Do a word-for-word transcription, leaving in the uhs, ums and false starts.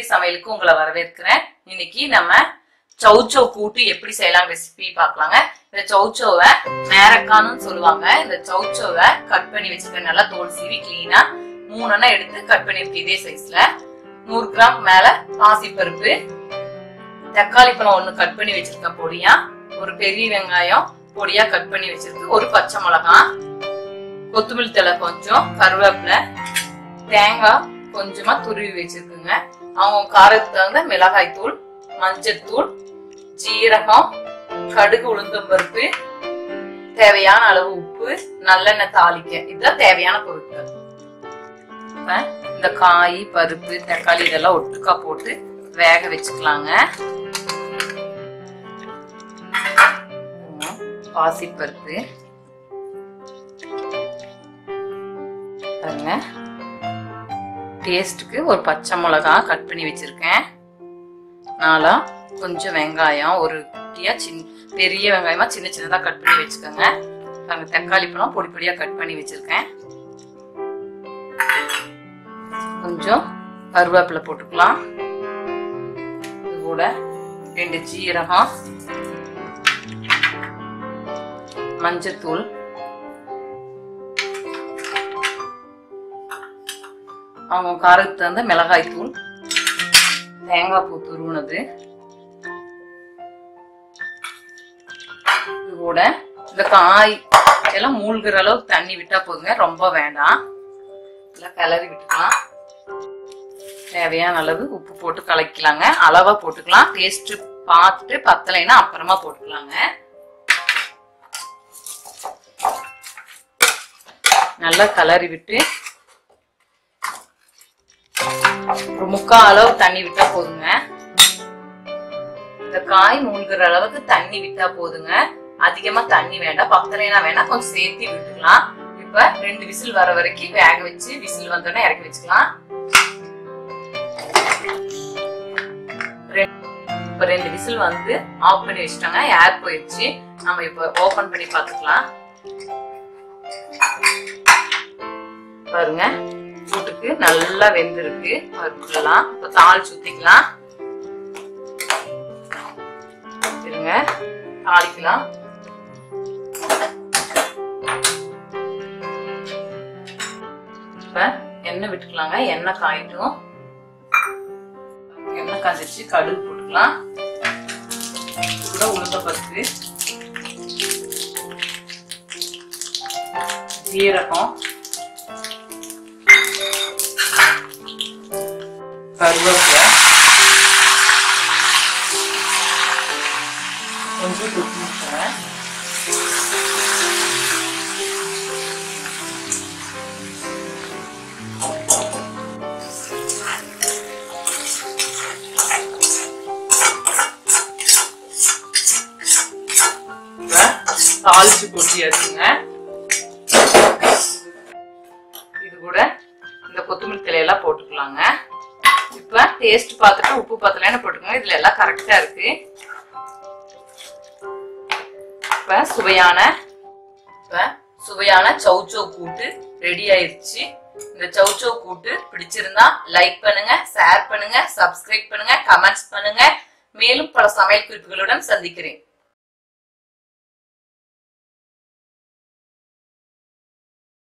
சமையலுக்கு உங்களை வரவேற்கிறேன். இன்னைக்கு நம்ம சௌச்சௌ கூட்டு எப்படி செய்யலாம் ரெசிபி பார்க்கலாங்க. இந்த சௌச்சௌவை மேரக்கான்னு சொல்லுவாங்க. இந்த சௌச்சௌவை கட் பண்ணி வச்சிருக்கேன். நல்லா தோல் சீவி கிளீனா மூணுன்னா எடுத்து கட் பண்ணிருக்கு இதே சைஸ்ல. நூறு கிராம் மேல பாசிப்பருப்பு, தக்காளி பழம் ஒண்ணு கட் பண்ணி வச்சிருக்கேன் பொடியா, ஒரு பெரிய வெங்காயம் பொடியா கட் பண்ணி வச்சிருக்கு, ஒரு பச்சை மிளகாய், கொத்தமல்லி தழை கொஞ்சம், கருவேப்பிலை, தேங்காய் கொஞ்சமா துருவி வச்சிருக்குங்க. அவங்க காரத்துக்கு தகுந்த மிளகாய் தூள், மஞ்சள் தூள், ஜீரகம், கடுகு, உளுந்தம் பருப்பு, தேவையான அளவு உப்பு, நல்லெண்ணெய் தாளிக்க, இதுதான் தேவையான பொருட்கள். இந்த காய், பருப்பு, தக்காளி இதெல்லாம் ஒட்டுக்கா போட்டு வேக வச்சுக்கலாங்க. பாசிப்பருப்பு பாருங்க, டேஸ்டுக்கு ஒரு பச்சை மிளகாய் கட் பண்ணி வச்சிருக்கேன். நாலா கொஞ்சம் வெங்காயம், ஒரு குட்டியா சின்ன பெரிய வெங்காயமா சின்ன சின்னதா கட் பண்ணி வச்சுக்கோங்க. பாருங்க, தக்காளி பழம் பொடி பொடியா கட் பண்ணி வச்சிருக்கேன். கொஞ்சம் கருவேப்பிலை போட்டுக்கலாம். இது கூட ரெண்டு ஜீரகம், மஞ்சத்தூள், அவங்க காரத்துக்கு தகுந்த மிளகாய் தூள், தேங்காய் பூ துருவுனது, இது கூட இந்த காய் எல்லாம் மூழ்கிற அளவுக்கு தண்ணி விட்டா போதுங்க, ரொம்ப வேண்டாம். எல்லாம் கிளறி விட்டுக்கலாம். தேவையான அளவு உப்பு போட்டு கலக்கலாங்க. அளவா போட்டுக்கலாம். டேஸ்ட் பார்த்துட்டு பத்தலைன்னா அப்புறமா போட்டுக்கலாங்க. நல்லா கலரி விட்டு ஒரு முக்கால் அளவு தண்ணி விட்டா போதுங்க. இந்த காய் மூழ்கிற அளவுக்கு தண்ணி விட்டா போதுங்க. அதிகமா தண்ணி வேண்டாம். பத்தலைனா வேணா கொஞ்சம் சேர்த்து விட்டுக்கலாம். இப்ப ரெண்டு விசில் வர வரைக்கும் வேக வச்சு விசில் வந்தோடனே இறக்கி வச்சுக்கலாம். இப்ப ரெண்டு விசில் வந்து ஆஃப் பண்ணி வச்சுட்டாங்க. ஏர் போயிடுச்சு. நம்ம இப்ப ஓபன் பண்ணி பாத்துக்கலாம். பாருங்க, கூட்டுக்கு நல்லா வெந்திருக்கு. பருப்புலாம் இப்ப தாளிச்சு ஊத்திக்கலாம். இருங்க, தாளிக்கலாம். இப்ப எண்ணெய் விட்டுக்கலாங்க. எண்ணெய் காயிட்டும். எண்ணெய் காய்ச்சி கடுகு போட்டுக்கலாம். கூட உளுந்த பருப்பு, ஜீரகம், கருவேப்பிலை, கொஞ்சம் கொத்தமல்லி, தாளிச்சு கொட்டியாச்சுங்க. இது கூட இந்த கொத்தமல்லி தலையெல்லாம் போட்டுக்கலாங்க. இப்ப டேஸ்ட் பார்த்துட்டு உப்பு பத்தலைன்னு போட்டுக்கோங்க. இதுல எல்லாம் கரெக்டா இருக்கு. இப்ப சுவையான இப்ப சுவையான சௌச்சௌ கூட்டு ரெடி ஆயிருச்சு. இந்த சௌச்சௌ கூட்டு பிடிச்சிருந்தா லைக் பண்ணுங்க, ஷேர் பண்ணுங்க, சப்ஸ்கிரைப் பண்ணுங்க, கமெண்ட்ஸ் பண்ணுங்க. மேலும் பல சமையல் குறிப்புகளுடன் சந்திக்கிறேன்.